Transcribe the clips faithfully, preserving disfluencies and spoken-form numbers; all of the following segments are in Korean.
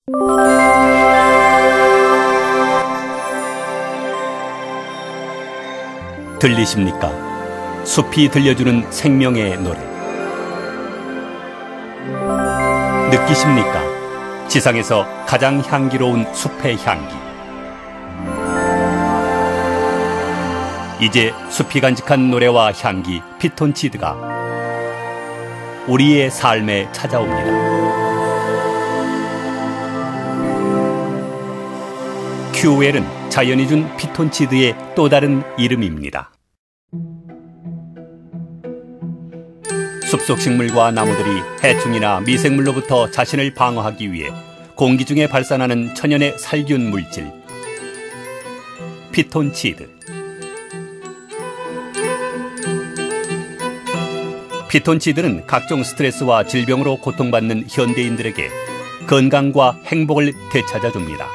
들리십니까? 숲이 들려주는 생명의 노래. 느끼십니까? 지상에서 가장 향기로운 숲의 향기. 이제 숲이 간직한 노래와 향기, 피톤치드가 우리의 삶에 찾아옵니다. 큐웰은 자연이 준 피톤치드의 또 다른 이름입니다. 숲속 식물과 나무들이 해충이나 미생물로부터 자신을 방어하기 위해 공기 중에 발산하는 천연의 살균 물질, 피톤치드. 피톤치드는 각종 스트레스와 질병으로 고통받는 현대인들에게 건강과 행복을 되찾아줍니다.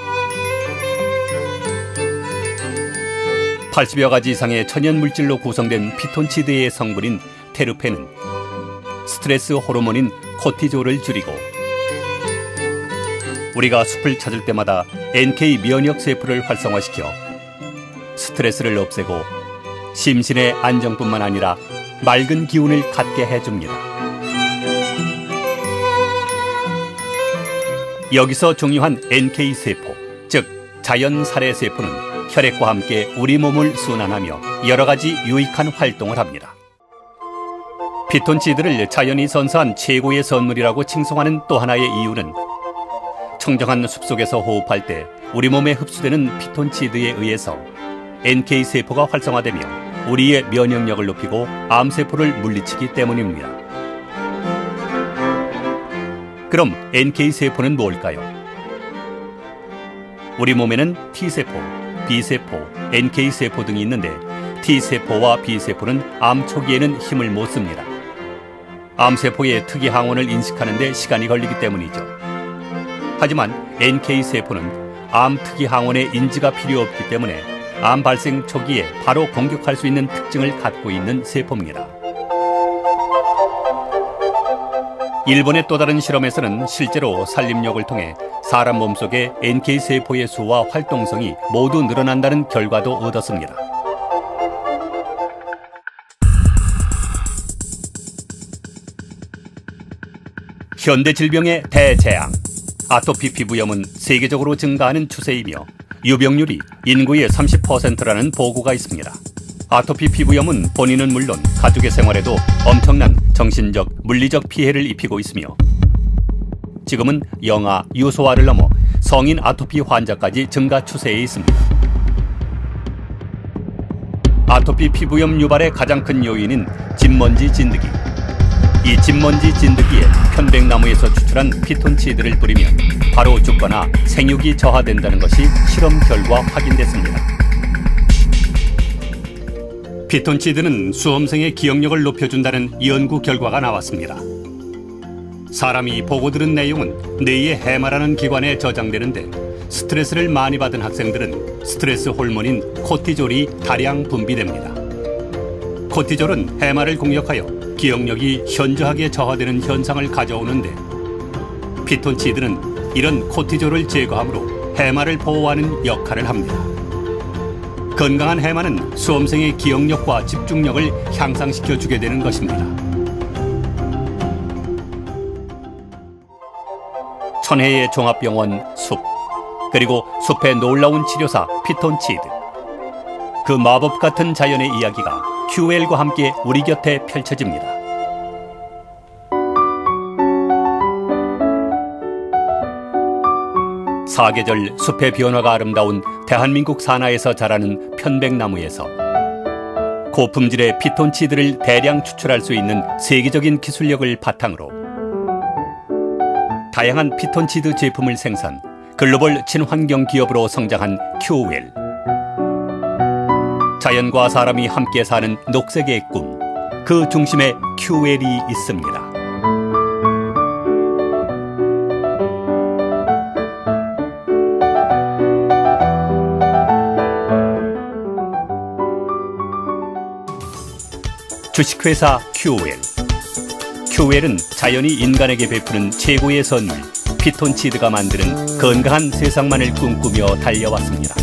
팔십여 가지 이상의 천연 물질로 구성된 피톤치드의 성분인 테르펜은 스트레스 호르몬인 코티졸을 줄이고 우리가 숲을 찾을 때마다 엔케이 면역 세포를 활성화시켜 스트레스를 없애고 심신의 안정뿐만 아니라 맑은 기운을 갖게 해줍니다. 여기서 중요한 엔케이 세포, 즉 자연 살해 세포는 혈액과 함께 우리 몸을 순환하며 여러 가지 유익한 활동을 합니다. 피톤치드를 자연이 선사한 최고의 선물이라고 칭송하는 또 하나의 이유는 청정한 숲속에서 호흡할 때 우리 몸에 흡수되는 피톤치드에 의해서 엔케이 세포가 활성화되며 우리의 면역력을 높이고 암세포를 물리치기 때문입니다. 그럼 엔케이 세포는 뭘까요? 우리 몸에는 T세포, B세포, 엔케이 세포 등이 있는데 T세포와 B세포는 암 초기에는 힘을 못 씁니다. 암세포의 특이 항원을 인식하는 데 시간이 걸리기 때문이죠. 하지만 엔케이 세포는 암 특이 항원의 인지가 필요 없기 때문에 암 발생 초기에 바로 공격할 수 있는 특징을 갖고 있는 세포입니다. 일본의 또 다른 실험에서는 실제로 산림욕을 통해 사람 몸속의 엔케이 세포의 수와 활동성이 모두 늘어난다는 결과도 얻었습니다. 현대 질병의 대재앙, 아토피 피부염은 세계적으로 증가하는 추세이며 유병률이 인구의 삼십 퍼센트라는 보고가 있습니다. 아토피 피부염은 본인은 물론 가족의 생활에도 엄청난 정신적, 물리적 피해를 입히고 있으며 지금은 영아, 유소아를 넘어 성인 아토피 환자까지 증가 추세에 있습니다. 아토피 피부염 유발의 가장 큰 요인인 진먼지 진드기. 이 진먼지 진드기에 편백나무에서 추출한 피톤치드를 뿌리면 바로 죽거나 생육이 저하된다는 것이 실험 결과 확인됐습니다. 피톤치드는 수험생의 기억력을 높여준다는 연구 결과가 나왔습니다. 사람이 보고 들은 내용은 뇌의 해마라는 기관에 저장되는데 스트레스를 많이 받은 학생들은 스트레스 호르몬인 코티졸이 다량 분비됩니다. 코티졸은 해마를 공격하여 기억력이 현저하게 저하되는 현상을 가져오는데 피톤치드는 이런 코티졸을 제거함으로 해마를 보호하는 역할을 합니다. 건강한 해마는 수험생의 기억력과 집중력을 향상시켜주게 되는 것입니다. 천혜의 종합병원 숲, 그리고 숲의 놀라운 치료사 피톤치드. 그 마법 같은 자연의 이야기가 큐웰과 함께 우리 곁에 펼쳐집니다. 사계절 숲의 변화가 아름다운 대한민국 산하에서 자라는 편백나무에서 고품질의 피톤치드를 대량 추출할 수 있는 세계적인 기술력을 바탕으로 다양한 피톤치드 제품을 생산, 글로벌 친환경 기업으로 성장한 큐웰. 자연과 사람이 함께 사는 녹색의 꿈, 그 중심에 큐웰이 있습니다. 주식회사 큐웰. 큐웰은 자연이 인간에게 베푸는 최고의 선물, 피톤치드가 만드는 건강한 세상만을 꿈꾸며 달려왔습니다.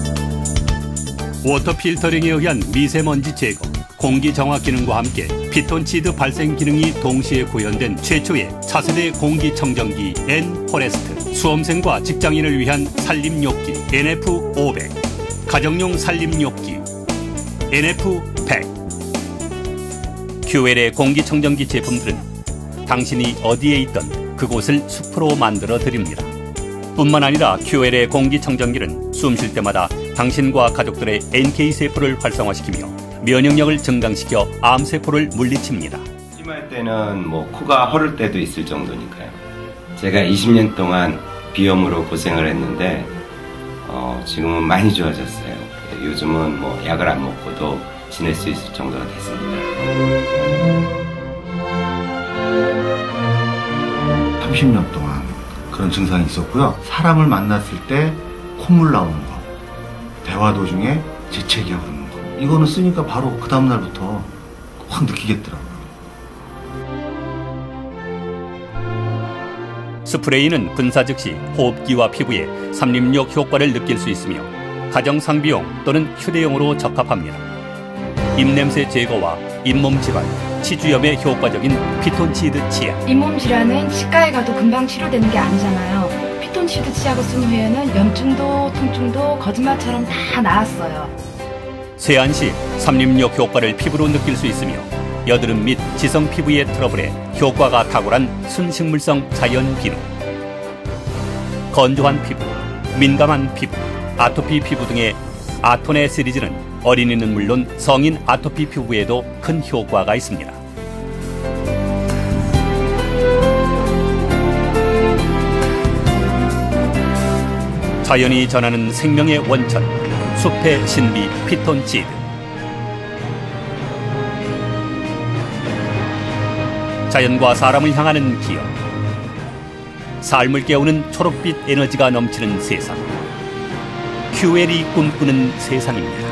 워터 필터링에 의한 미세먼지 제거, 공기 정화 기능과 함께 피톤치드 발생 기능이 동시에 구현된 최초의 차세대 공기청정기 N-포레스트, 수험생과 직장인을 위한 산림욕기 엔에프 오백, 가정용 산림욕기 엔에프 백. 큐엘의 공기청정기 제품들은 당신이 어디에 있든 그곳을 숲으로 만들어 드립니다. 뿐만 아니라 큐엘의 공기청정기는 숨 쉴 때마다 당신과 가족들의 엔케이세포를 활성화시키며 면역력을 증강시켜 암세포를 물리칩니다. 심할 때는 뭐 코가 허를 때도 있을 정도니까요. 제가 이십 년 동안 비염으로 고생을 했는데 어, 지금은 많이 좋아졌어요. 요즘은 뭐 약을 안 먹고도 지낼 수 있을 정도가 됐습니다. 삼십 년 동안 그런 증상이 있었고요. 사람을 만났을 때 콧물 나오는 거, 대화 도중에 재채기가 흐르는 거, 이거는 쓰니까 바로 그 다음날부터 확 느끼겠더라고요. 스프레이는 분사 즉시 호흡기와 피부에 삼림욕 효과를 느낄 수 있으며 가정상비용 또는 휴대용으로 적합합니다. 입냄새 제거와 잇몸 질환, 치주염에 효과적인 피톤치드 치약. 잇몸 질환은 치과에 가도 금방 치료되는 게 아니잖아요. 피톤치드 치약을 쓴 후에는 염증도 통증도 거짓말처럼 다 나았어요. 세안 시 삼림욕 효과를 피부로 느낄 수 있으며 여드름 및 지성 피부의 트러블에 효과가 탁월한 순식물성 자연 비누. 건조한 피부, 민감한 피부, 아토피 피부 등의 아토네 시리즈는 어린이는 물론 성인 아토피 피부에도 큰 효과가 있습니다. 자연이 전하는 생명의 원천, 숲의 신비 피톤치드. 자연과 사람을 향하는 기억. 삶을 깨우는 초록빛 에너지가 넘치는 세상. 큐엘이 꿈꾸는 세상입니다.